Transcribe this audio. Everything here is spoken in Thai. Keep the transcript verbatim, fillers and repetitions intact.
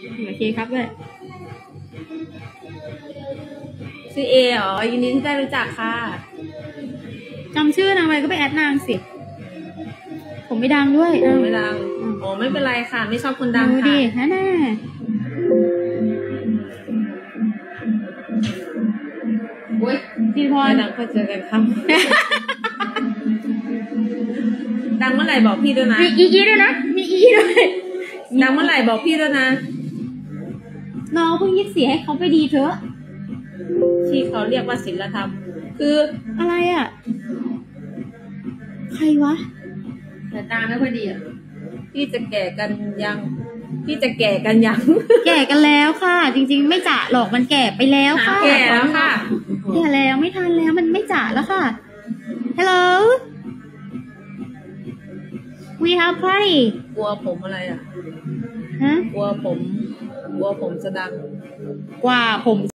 โอเคครับเลยชื่อเออ๋อยินดีที่ได้รู้จักค่ะจำชื่อนางไปก็ไปแอดนางสิผมไม่ดังด้วยผมไม่ดังอ๋อไม่เป็นไรค่ะไม่ชอบคนดังค่ะดูดิฮะน่าโอ้ยพี่พรดังก็เจอกันครับดังเมื่อไหร่บอกพี่ด้วยนะมีอีอีด้วยนะมีอีด้วยดังเมื่อไหร่บอกพี่ด้วยนะน้องเพิ่งยี่สิบสี่ให้เขาไปดีเถอะที่เขาเรียกว่าศีลธรรมคืออะไรอ่ะใครวะแต่ตาไม่ค่อยดีอ่ะพี่จะแก่กันยังพี่จะแก่กันยังแก่กันแล้วค่ะจริงๆไม่จ่าหรอกมันแก่ไปแล้วค่ะแก่แล้วค่ะแก่แล้วไม่ทันแล้วมันไม่จ่าแล้วค่ะ Hello we have party กลัวผมอะไรอ่ะฮะกลัวผมกลัวผมจะดังกว่าผม